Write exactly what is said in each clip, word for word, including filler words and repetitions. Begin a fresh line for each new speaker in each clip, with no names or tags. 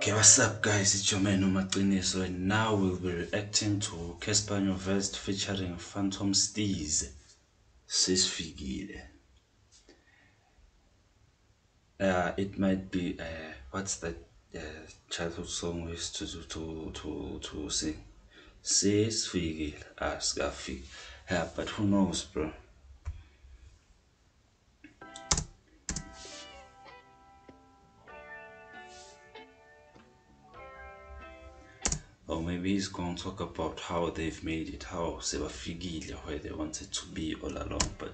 Okay, what's up guys, it's your man Umaqiniso and now we'll be reacting to Cassper Nyovest featuring Phantom Steez. Sesfikile. Uh, it might be, uh, what's that uh, childhood song we used to, to, to, to sing? Sesfikile, ah, Skafi. Yeah, but who knows, bro? Or maybe he's going to talk about how they've made it, how sebafikile where they wanted to be all along, but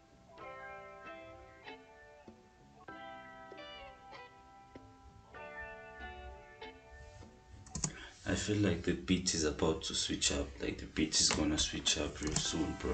I feel like the beat is about to switch up, like the beat is gonna switch up real soon, bro.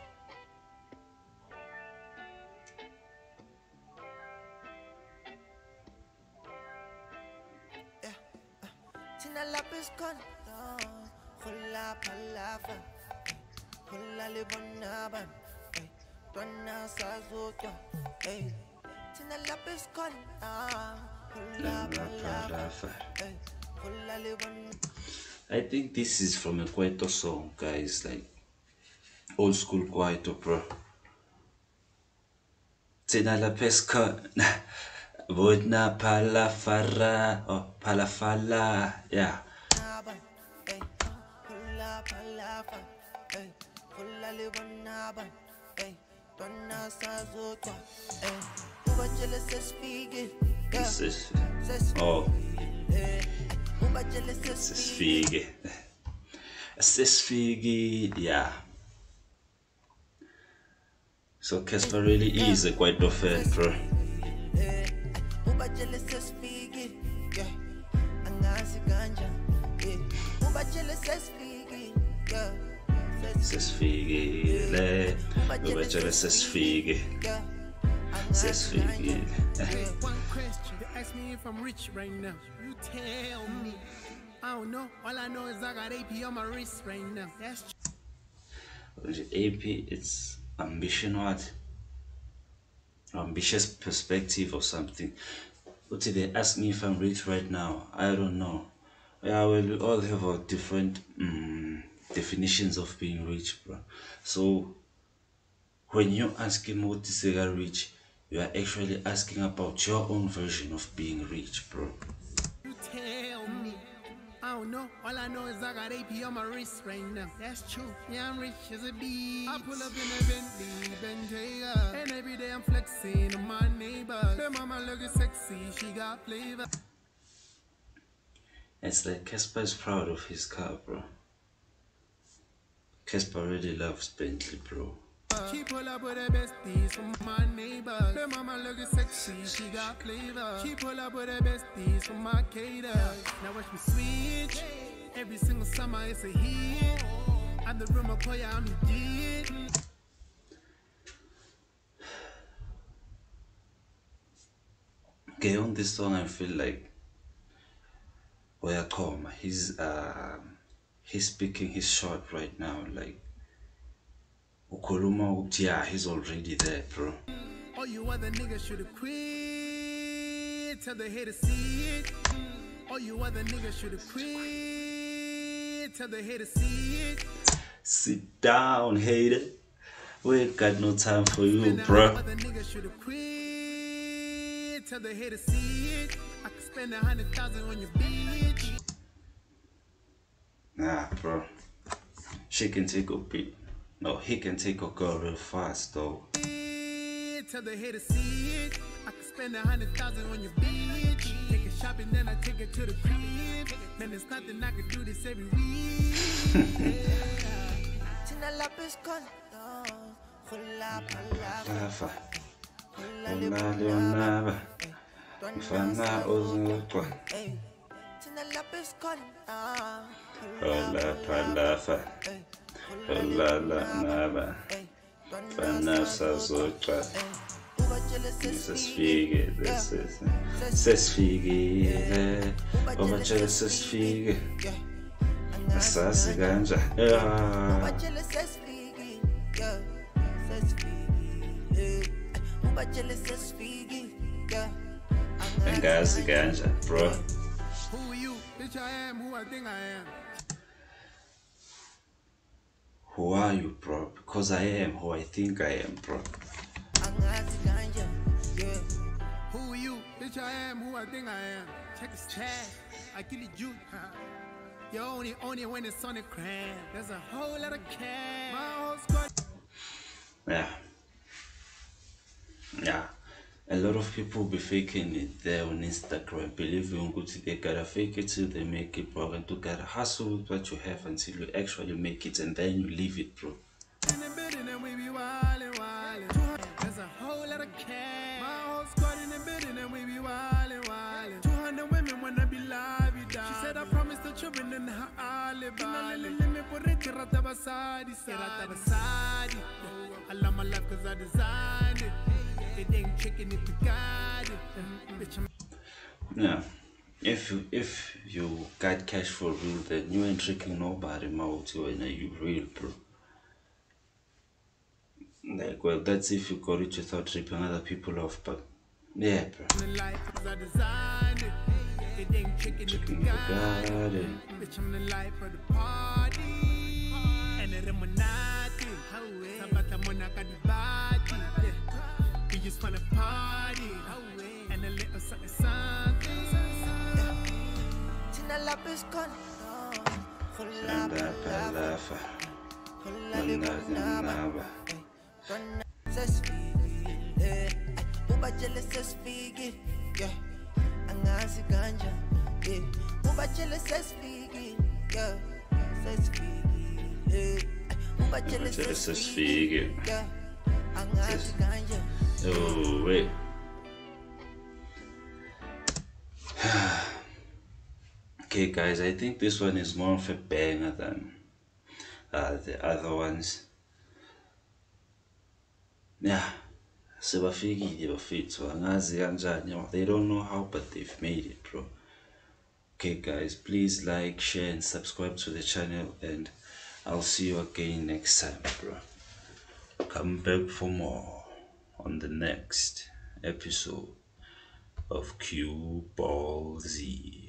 I think this is from a Kwaito song, guys, like old school Kwaito, bro. Tina la pesca, vodna palafara, oh palafala, yeah. This is, oh, this is Figi. This Figi, yeah. So Cassper really is a quite fan, bro. Sesfikile, ubajele sesfikile, sesfikile.
One question, they ask me if I'm rich right now. You tell me. I don't know. All I know is I got A P on my wrist right now. That's
A P, it's ambition, what? Ambitious perspective or something. But if they ask me if I'm rich right now, I don't know. Yeah, well, we all have our different um, definitions of being rich, bro. So when you ask him what is rich, you are actually asking about your own version of being rich, bro.
You tell me. I don't know. All I know is I got A P on my wrist right now. That's true. Yeah, I'm rich as a bee. I pull up in a Bentley, Bentayga, and every day I'm flexing on my neighbors. Their mama looking sexy, she got flavor.
It's like Cassper is proud of his car, bro. Cassper really loves Bentley, bro.
She pull up with her besties from my neighbors. Their mama looking sexy, she got flavor. She pull up with her besties from my cater. Now watch me switch. Every single summer it's a hit. I'm the rumor player, I'm legit.
Okay, on this song I feel like Oyakoma, he's uh, he's speaking his short right now, like Ukoluma, yeah, he's already there, bro.
All you other niggas should've quit. Tell the haters see it. All you other niggas should've quit. Tell the haters see it.
Sit down, hater. We ain't got no time for you, bro.
Other niggas should've quit. Tell the haters see it. I could spend a hundred thousand on your bitch.
Nah, bro. She can take a beat. No, he can take a girl real fast, though.
Tell the haters see it. I could spend a hundred thousand on your bitch. Take it shopping, then I take it to the crib. Man, it's nothing I could do this every week.
Lava. Hola, Leonava. Mfana uzutwa. Hola, Palafa. Hola, Nava. Mfana sazotwa. Sesfikile, this is Sesfikile. Ubajele sesfikile. Asazi kanja. Yeah. Angazi kanja, bro.
I think I am.
Who are you, bro? Because I am who I think I am, bro.
Who are you? Bitch, I am who I think I am. Check this tag. I kill it, you. You only own it when it's on the cran. There's a whole lot of cash. My whole squad.
Yeah. Yeah. A lot of people be faking it there on Instagram, believing good they gotta fake it till they make it, bro. And to gotta hustle with what you have until you actually make it, and then you leave it, bro.
In the building and we be wildin', wildin'. There's a whole lot of cash. My whole squad in the building and we be wildin', wildin'. two hundred women wanna be live, you die. She said I promised the children in her alibi. Let me put it, rata basadi, rata basadi. I love my life cause I designed it. It ain't chicken if you got it. Bitch, I'm
Yeah. If you if you got cash for real, then you ain't tricking nobody, Mauti, when you real, bro. Like, well, that's if you got it without ripping other people off, but yeah, bro.
in the life cause I designed it. It ain't chicken if you
Chicken, you
got
got
it.
it.
Bitch, I'm the life of the party. And the remonati. Sabata monaka di body. We just wanna party. And a little something something.
Tina lapis con
Anda palafa, anda ganaba.
Says figgy, eh. Uba jealous says figgy, yeah. Angazi ganja, eh. Uba jealous says figgy, yeah. Says figgy, eh. Uba jealous
Jealous
says
says
figgy,
figgy.
yeah. Angazi ganja.
Oh, wait. Okay, guys, I think this one is more of a banger than uh, the other ones. Yeah, sebafikile bafethu angazi kanjani. They don't know how, but they've made it, bro. Okay, guys, please like, share, and subscribe to the channel, and I'll see you again next time, bro. Come back for more on the next episode of Q Ball Z.